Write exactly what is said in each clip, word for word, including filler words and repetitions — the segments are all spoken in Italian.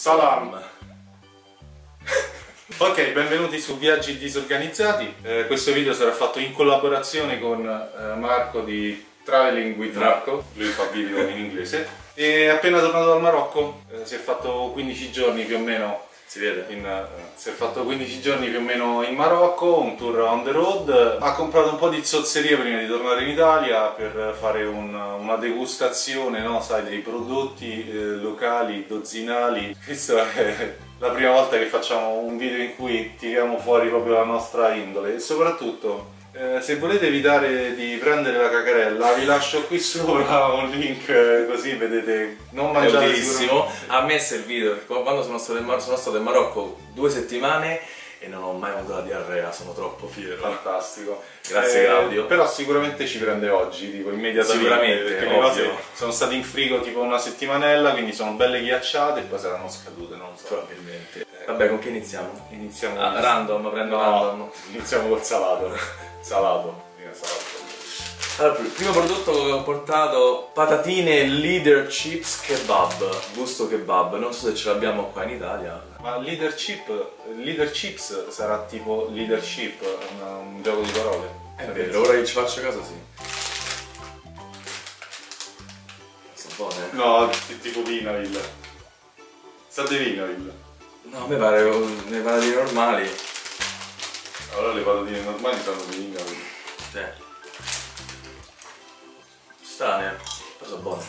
Salam! Ok, benvenuti su Viaggi Disorganizzati. Eh, questo video sarà fatto in collaborazione con eh, Marco di Traveling with Marco. Lui fa video in inglese. È appena tornato dal Marocco, eh, si è fatto quindici giorni più o meno. Si vede? In, uh, si è fatto quindici giorni più o meno in Marocco, un tour on the road. Ha comprato un po' di zozzeria prima di tornare in Italia per fare un, una degustazione, no? Sai, dei prodotti eh, locali, dozzinali. Questa è la prima volta che facciamo un video in cui tiriamo fuori proprio la nostra indole e soprattutto eh, se volete evitare di prendere la cacarella vi lascio qui sopra un link eh, così vedete, non mangiate bellissimo. A me è servito perché quando sono stato, in Mar sono stato in Marocco due settimane e non ho mai avuto la diarrea, sono troppo fiero. Fantastico, grazie eh, Claudio. Però sicuramente ci prende oggi, dico immediatamente, sicuramente, perché le cose sono state in frigo tipo una settimanella, quindi sono belle ghiacciate e poi saranno scadute, non lo so. Probabilmente. Eh, Vabbè, con che iniziamo? Iniziamo ah, random, prendo no, random. Iniziamo col salato. Salato. salato. Allora, il primo prodotto che ho portato, patatine Leader Chips Kebab, gusto kebab, non so se ce l'abbiamo qua in Italia. Ma Leader Chip, Leader Chips sarà tipo leadership, un, un gioco di parole. È vero, ora che ci faccio caso sì. Sono buone? No, tipo Vinavil. Sa di Vinavil? No, a me pare le patatine normali. Allora le patatine normali sono di Vinavil. Sì. Strane, però sono buone.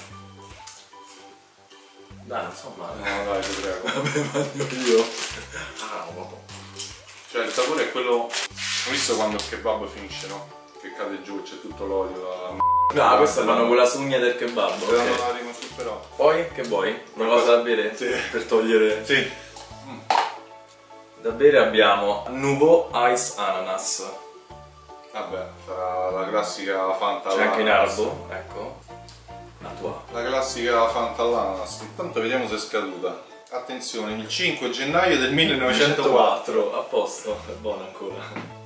Dai, non so male. No, dai, ti prego. Vabbè, mangio io. Ah, no. Cioè, il sapore è quello... Ho visto quando il kebab finisce, no? Che cade giù, c'è tutto l'olio, la... No, questa fanno con la sugna del kebab. Te Okay. la ricostruirò. Poi, che vuoi? Una cosa da bere? Sì. Per togliere... Sì. Mm. Da bere abbiamo Nouveau Ice Ananas. Vabbè, sarà la classica Fanta C'è anche in all'ananas. arabo, ecco. La tua. La classica Fanta all'ananas. Intanto vediamo se è scaduta. Attenzione, il cinque gennaio del millenovecentoquattro. A posto, è buono ancora.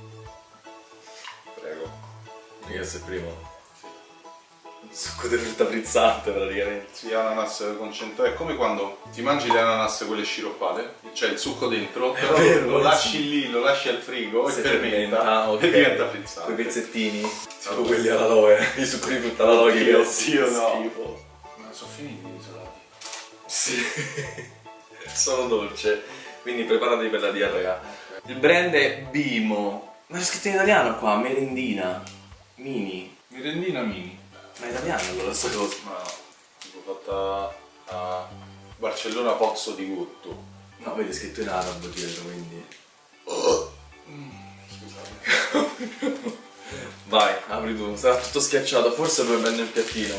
Prego. Questo è il primo. Succo di frutta frizzante praticamente. Sì, ananas concentrato. È come quando ti mangi le ananas quelle sciroppate, c'è il succo dentro, È però vero, lo lasci sì. lì, lo lasci al frigo e Se fermenta, fermenta, okay. e diventa frizzante. Quei pezzettini, tipo quelli all'aloe, i succo di frutta all'aloe che Oddio, ho zio, no. schifo. Ma sono finiti i salati? Sì, sono dolce, quindi preparatevi per la diarrea. Il brand è Bimo, ma è scritto in italiano qua, merendina, mini. Merendina mini. Ma è italiano quella sta cosa? Ma no, tipo fatta a Barcellona Pozzo di Gotto. No, vedi è scritto in arabo dietro, quindi... Scusate. Vai, apri tu, sarà tutto schiacciato, forse puoi prendere il piattino.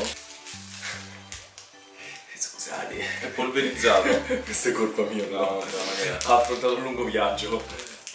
Scusate. È polverizzato. Questa è colpa mia, No, no? no, magari. Ha affrontato un lungo viaggio.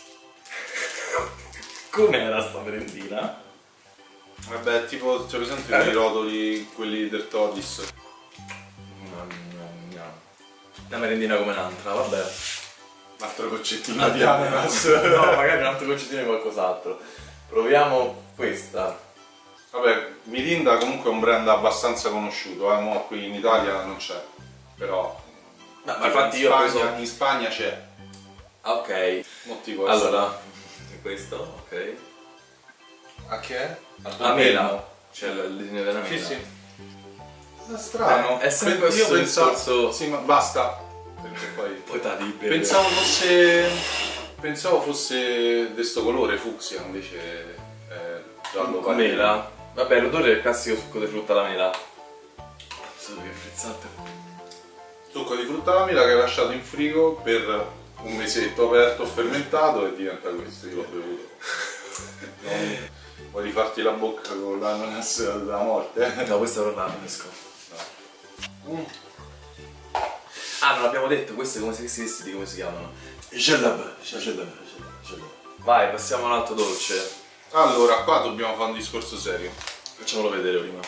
Com'era sta merendina? Vabbè, tipo, c'è presente Eh. quei rotoli, quelli del Todis? No, no, no. Una merendina come un'altra, vabbè. Un altro goccettina di ananas. No, magari un altro goccetino di qualcos'altro. Proviamo questa. Vabbè, Mirinda comunque è un brand abbastanza conosciuto, eh, mo qui in Italia non c'è, però... No, tipo ma infatti in io ho Spagna, preso... in Spagna c'è. Ok. Mo tipo Allora, questo, ok. a che è? A mela. C'è il disegno della mela. Sì, sì. È strano. Beh, è sempre Io questo pensavo... discorso- Sì, ma basta. Perché poi... Poi da libero. Pensavo fosse... Pensavo fosse di sto colore fucsia, invece è giallo con mela. Vabbè, l'odore è il classico succo di frutta alla mela. Solo che frizzante. Succo di frutta alla mela che hai lasciato in frigo per un mesetto aperto, fermentato e diventa questo, io l'ho bevuto. Non... Vuoi rifarti la bocca con l'ananas della morte? No, questa non la finisco. No. Mm. Ah, non abbiamo detto, queste come si vestiti, come si chiamano? Gelab. Gelab. Gelab. Vai, passiamo all'altro dolce. Allora, qua dobbiamo fare un discorso serio. Facciamolo vedere prima.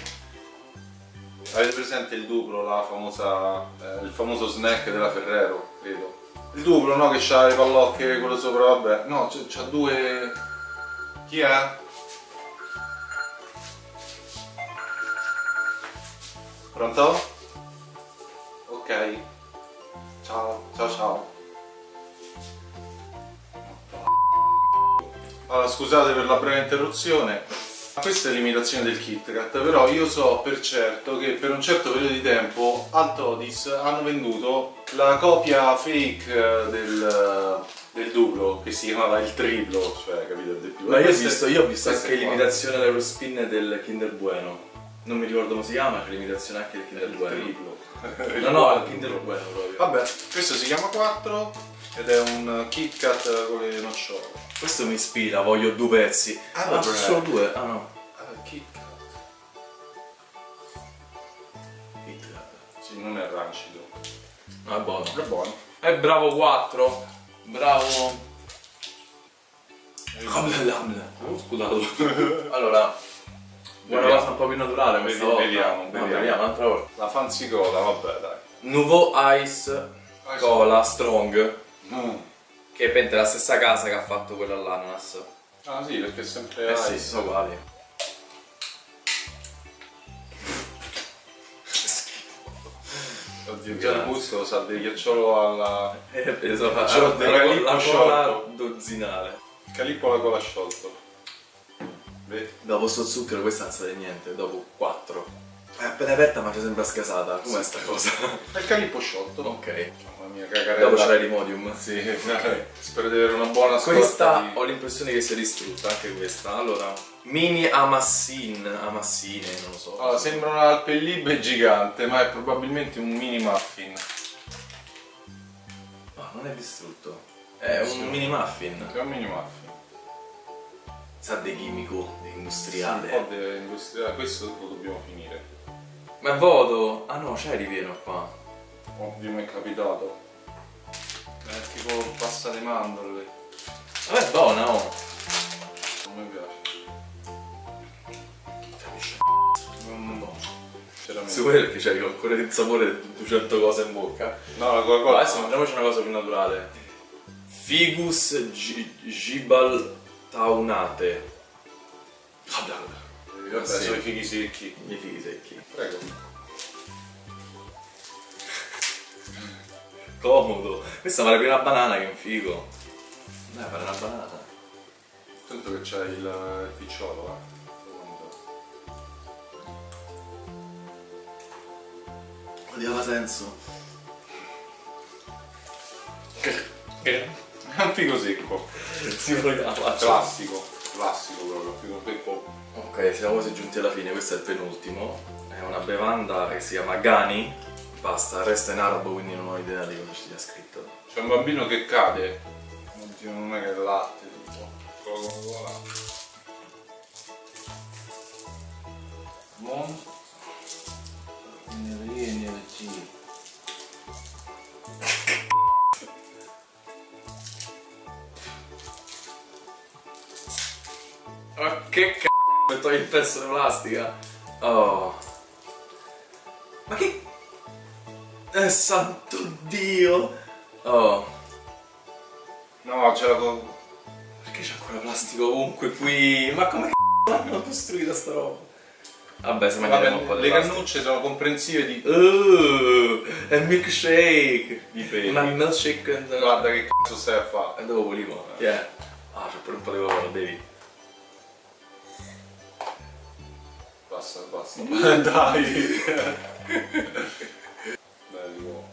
Avete presente il duplo, la famosa, eh, il famoso snack della Ferrero, credo? Il duplo, no? Che c'ha le pallocche, quello sopra, vabbè. No, c'ha due... Chi è? Pronto? Ok. Ciao, ciao ciao. Allora, scusate per la breve interruzione. Questa è l'imitazione del Kit Kat, però io so per certo che per un certo periodo di tempo al Todis hanno venduto la copia fake del, del duplo, che si chiamava il triplo, cioè capito? Del più. Ma io ho visto, io ho visto Questa anche è qua. l'imitazione all'Eurospin del Kinder Bueno. Non mi ricordo come si chiama, c'è l'imitazione anche del Kinder Il Bueno. triplo. No, no, il Kinder Bueno proprio. Vabbè, questo si chiama quattro ed è un Kit Kat con le nocciole. Questo mi ispira, voglio due pezzi. Ah, Ah, vabbè. sono solo due? Ah no. Ah, Kit Kat. Kit Kat. Sì, non è rancido. No, è buono. È buono. E bravo quattro. Bravo. Oh, scusate. Allora, una Beviamo. cosa un po' più naturale questa Vedi- volta. vediamo, No, vediamo. vediamo un'altra volta. La fancy cola, vabbè dai. Nouveau Ice Cola Strong. Mm. Che pente la stessa casa che ha fatto quella all'ananas. Ah sì, perché è sempre Eh sì, ice. sono uguali. Oddio, già il gusto sa di ghiacciolo alla... Eh, penso Ah, faccio del la, calippo la sciolto. cola dozzinale. Il calippo alla cola sciolto. Vedi? Dopo sto zucchero questa non sa di niente, dopo quattro. È appena aperta ma ci sembra scasata. Com'è sta cosa? È il calippo sciolto. Ok. Mamma mia, cagarella. Dopo c'è l'imodium. Sì, dai. Spero di avere una buona scorta Questa di... ho l'impressione che sia distrutta, anche questa. Allora, mini amassin, amassine, non lo so. Allora, sembra una alpellibe gigante, ma è probabilmente un mini muffin. No, non è distrutto. È un mini muffin. È un mini muffin. Sa di chimico, di Sì, industriale. un po' di industriale. Questo lo dobbiamo finire. Ma è vuoto? Ah no, c'è ripieno qua. Oddio, mi è capitato. È tipo pasta di mandorle. Vabbè, è buona, oh. Non mi piace. Capisci? Non buono. Veramente. Sicuro perché c'hai ancora il sapore di duecento cose in bocca. No, la No, Coca-Cola. adesso mangiamoci una cosa più naturale. Figus gi- gibaltaunate. Vabbè, Sì. sono i fighi secchi. I fighi secchi. Prego. Comodo. Questa vale più una banana che un figo. Dai, vale una banana. Tanto che c'è il picciolo, eh. Aveva senso. È un figo secco. Si la faccia. Classico. Classico proprio, figo secco. Ok, siamo quasi giunti alla fine, questo è il penultimo. È una bevanda che si chiama Gani. Basta, resta in arabo, quindi non ho idea di cosa ci sia scritto. C'è un bambino che cade. Oddio, non è che è il latte, tipo. Solo Coca-Cola. Mon. Energia. Ma che c***o, mi togli il pezzo di plastica? Oh. Ma che... Eh, santo Dio! Oh. No, c'è la Coca-Cola. Perché c'è ancora plastico ovunque qui? Ma come c***o l'hanno costruita sta roba? Vabbè, se mangiamo un po' di Le plastica. cannucce sono comprensive di... Uh, è un milkshake! di peli. Ma il milkshake... Guarda che cazzo stai a fare. E dopo volimo. Chi è? Ah, c'è pure un po' di Coca-Cola, bevi. Basta, basta. Dai. Bello.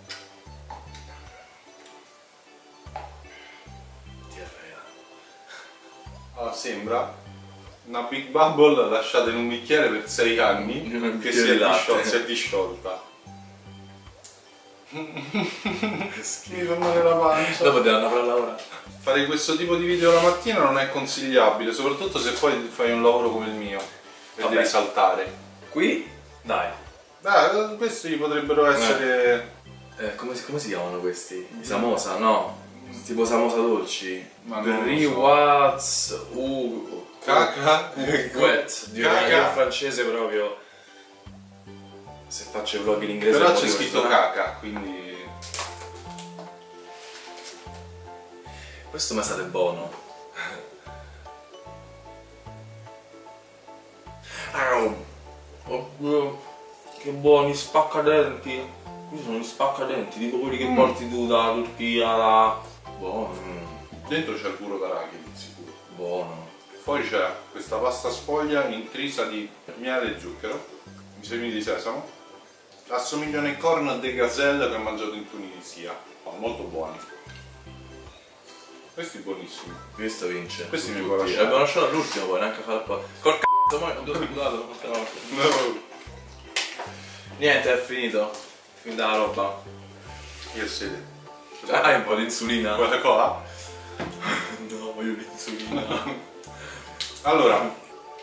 Diarrea. Allora, sembra una Big Bubble lasciata in un bicchiere per sei anni In un che bicchiere si è, di latte. disciolta, si è disciolta. Mi fa male la pancia. Dopo ti danno per lavorare. Fare questo tipo di video la mattina non è consigliabile, soprattutto se poi fai un lavoro come il mio e Vabbè. devi saltare. Qui, dai. Beh, questi potrebbero essere... Eh, come, si- come si chiamano questi? I samosa, no? Tipo samosa dolci. Ma non lo Brie so. Watts U Caca? Quet. Dio, Caca. io in francese proprio. Se faccio i vlog in inglese. Però un po' c'è di scritto questa- caca, quindi... Questo mi sa del buono. Au. Oddio, che buoni spaccadenti. Questi sono gli spaccadenti, tipo quelli che mm. porti tu dalla Turchia, da... Buono. Dentro c'è il burro d'arachidi, sicuro. Buono. Poi c'è questa pasta sfoglia intrisa di miele e zucchero, i semi di sesamo. Assomigliano ai corn de gazelle che ho mangiato in Tunisia. Oh, molto buoni. Questi buonissimi. Questo vince. Questi mi può lasciare. L'abbiamo lasciato all'ultimo poi, neanche a fare qua. Col c***o, ma non ho sputato. No. Niente, è finito. È finita la roba. Io sede. Hai un po' di insulina? Quella qua? No, voglio l'insulina. Allora.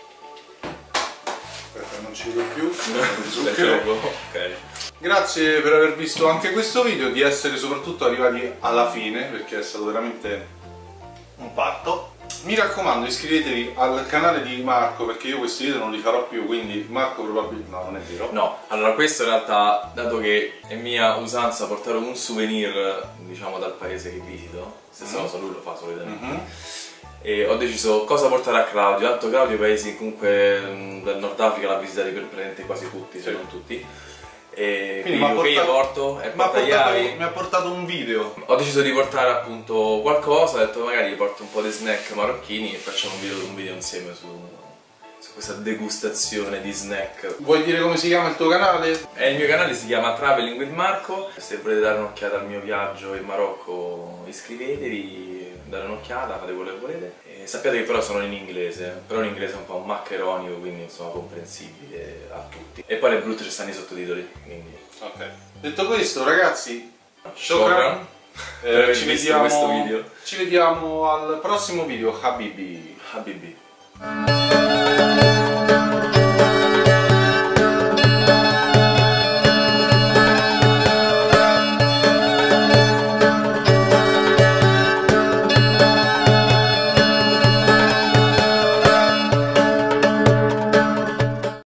Aspetta, non ci vedo più. Zucchero. Ok. Grazie per aver visto anche questo video, di essere soprattutto arrivati alla fine, perché è stato veramente un patto. Mi raccomando, iscrivetevi al canale di Marco, perché io questi video non li farò più, quindi Marco probabilmente... no, non è vero. No, allora questo in realtà, dato che è mia usanza portare un souvenir, diciamo, dal paese che visito, stessa mm-hmm. cosa lui lo fa solitamente, mm-hmm. e ho deciso cosa portare a Claudio, tanto Claudio i paesi comunque mh, del Nord Africa l'ha visitati per praticamente quasi tutti, se sì. non tutti. E quindi, quindi portato, che io porto è portato, mi ha portato un video. Ho deciso di portare appunto qualcosa, ho detto magari gli porto un po' di snack marocchini e facciamo un video, un video insieme su, su questa degustazione di snack. Vuoi dire come si chiama il tuo canale? Eh, il mio canale si chiama Traveling with Marco. Se volete dare un'occhiata al mio viaggio in Marocco iscrivetevi, date un'occhiata, fate quello che volete. E sappiate che però sono in inglese, però in inglese un po' maccheronico, quindi insomma comprensibile a tutti. E poi le brutte ci stanno i sottotitoli, quindi... Ok. Detto questo ragazzi, shukran eh, ci, vediamo, questo video. Ci vediamo al prossimo video, Habibi. Habibi.